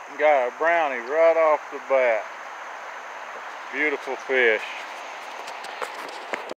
Got a brownie right off the bat. Beautiful fish.